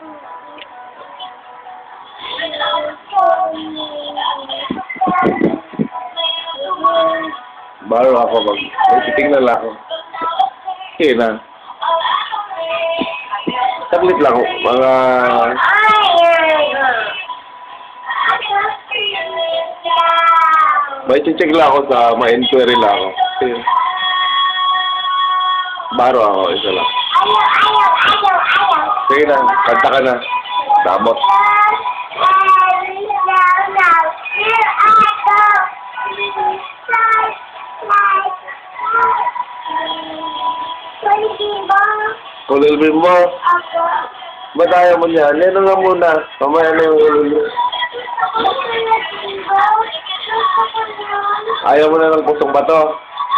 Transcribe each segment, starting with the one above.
Baru ako titingnan lang ako. Sige na. Saglit lang ako. Mga... May check lang ako sa ma-inquiry lang ako. Sige. Baru ako, isa lang. Sige na, kanta ka na. Damot. Kulil mo? Ba't ayaw mo niya? Neno nga muna. Mamaya na yung kulil mo. Ayaw mo na ng pusong bato?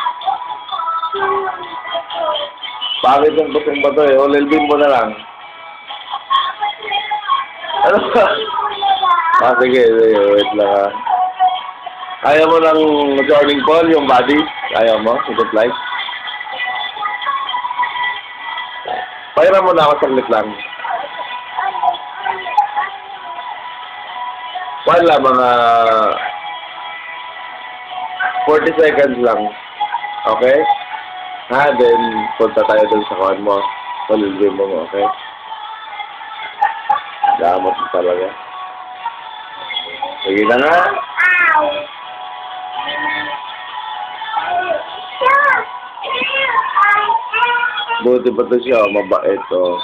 Bakit yung pusong bato eh? Ulilbin mo na lang. Ano ba? Sige, wait lang ha. Ayaw mo ng joining call, yung body? Ayaw mo? Good life? Pahiram mo na ako saglit lang. Wala, mga 40 seconds lang. Okay? Then punta tayo dun sa kuhan mo. Palilbin mo, okay? Damot mo talaga. Sige na nga. Buti pa to siya, mabait oh.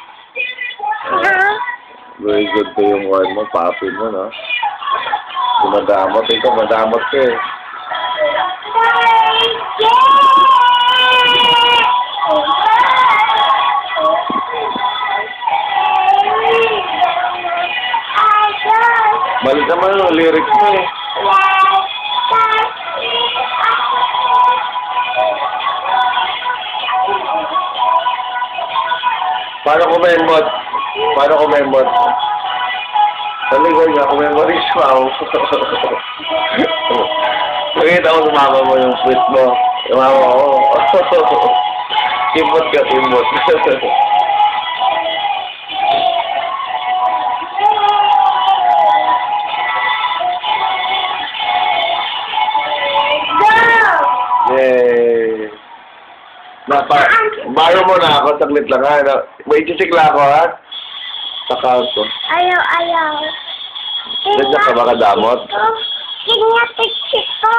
Very good to yung kuhan mo, papi mo, no? Madamot ito, madamot ka eh. Balik naman yung lyrics mo eh. Paano kumembot? Paano kumembot? Taligay niya, kumemoris pa ako. Nakita ko sumama mo yung sweet mo. Sumama ko. Kimot ka, kimot. Yay! Baro mo na ako, saglit lang ha. May check lang ako ha. Sa account ko. Ayaw. Diyan ka ba kadamot? Sige nga, check ko.